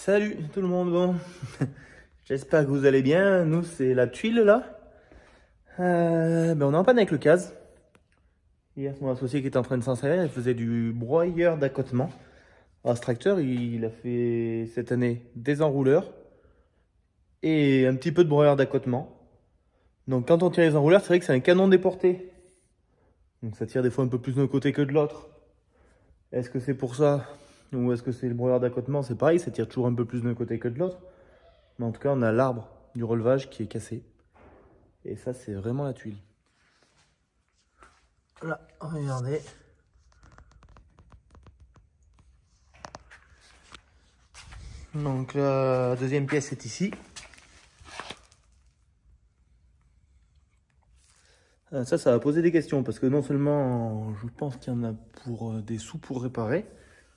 Salut tout le monde, bon, j'espère que vous allez bien. Nous c'est la tuile là. On est en panne avec le CAS. Hier c'est mon associé qui était en train de s'en servir, il faisait du broyeur d'accotement. Alors ce tracteur il a fait cette année des enrouleurs et un petit peu de broyeur d'accotement. Donc quand on tire les enrouleurs, c'est vrai que c'est un canon déporté. Donc ça tire des fois un peu plus d'un côté que de l'autre. Est-ce que c'est pour ça? Ou est-ce que c'est le broyeur d'accotement? C'est pareil, ça tire toujours un peu plus d'un côté que de l'autre. Mais en tout cas, on a l'arbre du relevage qui est cassé. Et ça, c'est vraiment la tuile. Là, regardez. Donc la deuxième pièce est ici. Ça va poser des questions parce que non seulement je pense qu'il y en a pour des sous pour réparer.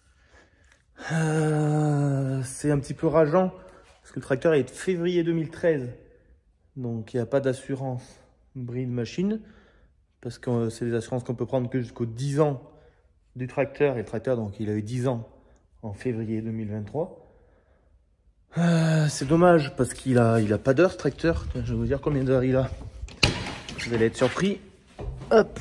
C'est un petit peu rageant parce que le tracteur est de février 2013. Donc il n'y a pas d'assurance bris de machine. Parce que c'est des assurances qu'on peut prendre que jusqu'aux 10 ans du tracteur. Et le tracteur, donc il a eu 10 ans en février 2023. C'est dommage parce qu'il a pas d'heure ce tracteur. Je vais vous dire combien d'heures il a. Vous allez être surpris. Hop.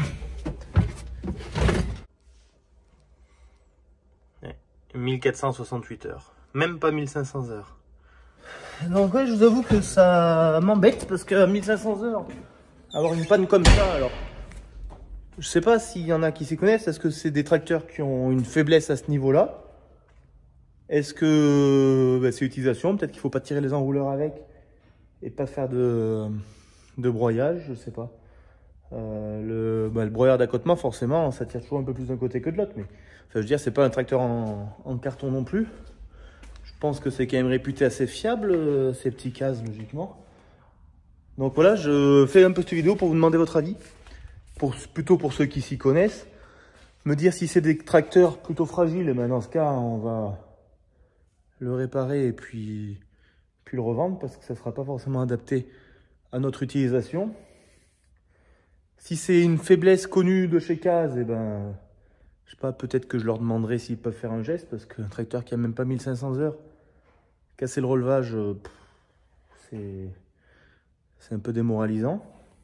1468 heures. Même pas 1500 heures. Donc ouais, je vous avoue que ça m'embête parce que 1500 heures, avoir une panne comme ça, alors je sais pas s'il y en a qui s'y connaissent. Est-ce que c'est des tracteurs qui ont une faiblesse à ce niveau-là? Est-ce que c'est l'utilisation? Peut-être qu'il faut pas tirer les enrouleurs avec et pas faire de broyage, je sais pas. Le broyeur d'accotement, forcément, ça tire toujours un peu plus d'un côté que de l'autre. Mais je veux dire, c'est pas un tracteur en carton non plus. Je pense que c'est quand même réputé assez fiable, ces petits CAS, logiquement. Donc voilà, je fais un peu cette vidéo pour vous demander votre avis. Plutôt pour ceux qui s'y connaissent. Me dire si c'est des tracteurs plutôt fragiles. Et ben dans ce cas, on va le réparer et puis le revendre parce que ça ne sera pas forcément adapté à notre utilisation. Si c'est une faiblesse connue de chez CAS, et ben, je sais pas, peut-être que je leur demanderai s'ils peuvent faire un geste parce qu'un tracteur qui a même pas 1500 heures, casser le relevage, c'est un peu démoralisant.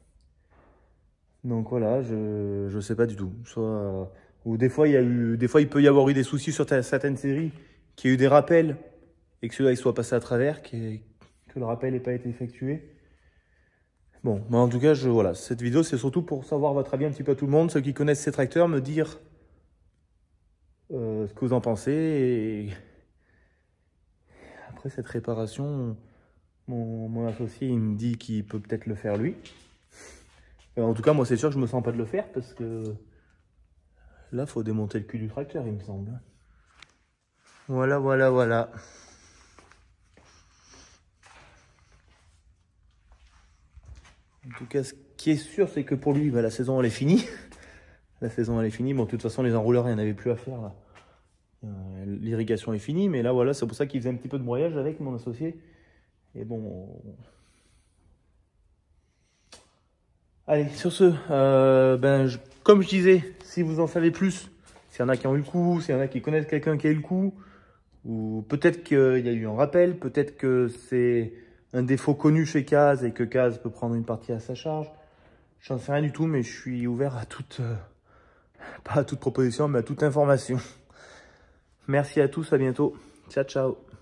Donc voilà, je sais pas du tout. Ou des fois il peut y avoir eu des soucis sur certaines séries, qu'il y a eu des rappels et que celui-là il soit passé à travers, que le rappel n'ait pas été effectué. Bon, mais en tout cas, voilà, cette vidéo c'est surtout pour savoir votre avis un petit peu à tout le monde, ceux qui connaissent ces tracteurs, me dire ce que vous en pensez. Et après cette réparation, mon associé il me dit qu'il peut peut-être le faire lui. En tout cas, moi, c'est sûr que je me sens pas de le faire parce que là, faut démonter le cul du tracteur, il me semble. Voilà, voilà, voilà. En tout cas, ce qui est sûr, c'est que pour lui, la saison, elle est finie. La saison, elle est finie. Bon, de toute façon, les enrouleurs, il n'y en avait plus à faire, là. L'irrigation est finie, mais là, voilà, c'est pour ça qu'il faisait un petit peu de broyage avec mon associé. Et bon... Allez, sur ce, comme je disais, si vous en savez plus, s'il y en a qui ont eu le coup, s'il y en a qui connaissent quelqu'un qui a eu le coup, ou peut-être qu'il y a eu un rappel, peut-être que c'est un défaut connu chez CAS et que CAS peut prendre une partie à sa charge. J'en sais rien du tout, mais je suis ouvert à toute, pas à toute proposition, mais à toute information. Merci à tous, à bientôt. Ciao, ciao.